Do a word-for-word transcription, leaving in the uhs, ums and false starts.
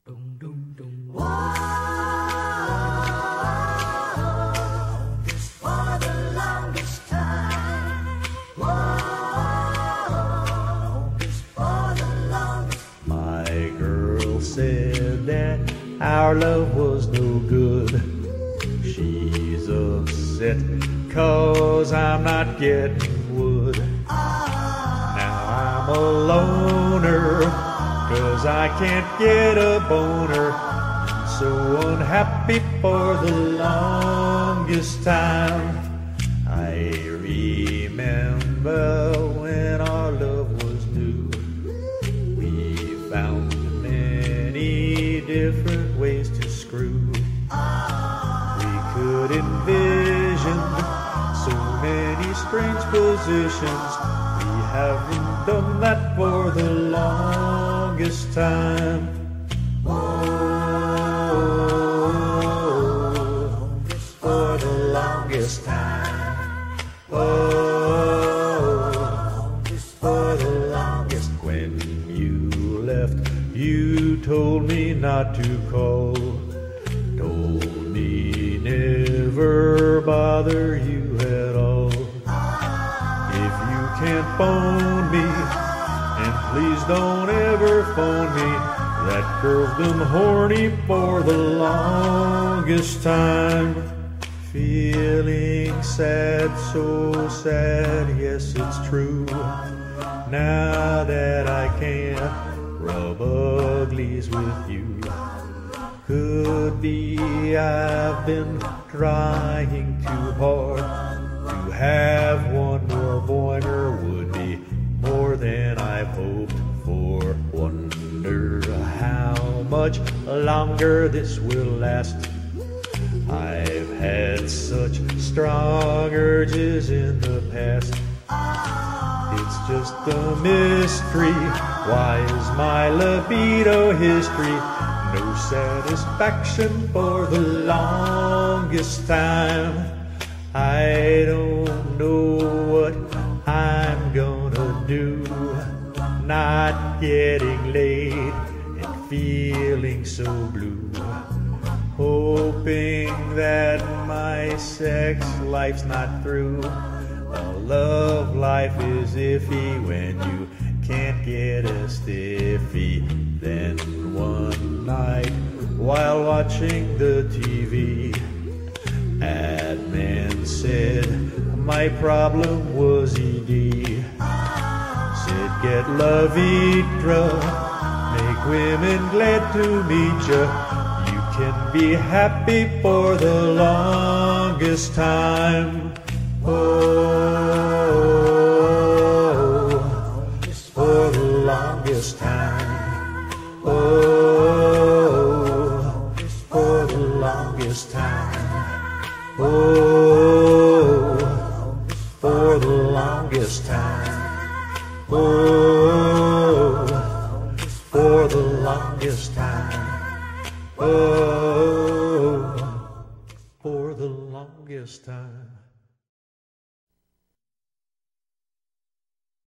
My girl said that our love was no good. She's upset 'cause I'm not getting wood. Now I'm a loner 'cause I can't get a boner. So unhappy for the longest time. I remember when our love was new. We found many different ways to screw. We could envision so many strange positions. We haven't done that for the longest time. Oh, for the longest time. Oh, for the longest. When you left, you told me not to call. Told me never bother you at all. If you can't phone me, and please don't ever phone me. That girl's been horny for the longest time. Feeling sad, so sad, yes it's true. Now that I can't rub uglies with you. Could be I've been trying too hard. To have one more boiner would be more than I've hoped for. Wonder how much longer this will last. I've had such strong urges in the past. It's just a mystery. Why is my libido history? No satisfaction for the longest time. I don't know what I'm gonna do. Not getting laid and feeling so blue. Hoping that my sex life's not through. A love life is iffy when you can't get a stiffy. Then one night while watching the T V, admin said my problem was E D. Said get la vitra, make women glad to meet ya. You can be happy for the longest time. Oh, for the longest time. Oh, for the longest time. Oh, for the longest time. Oh, for the longest time. Oh, for the longest time.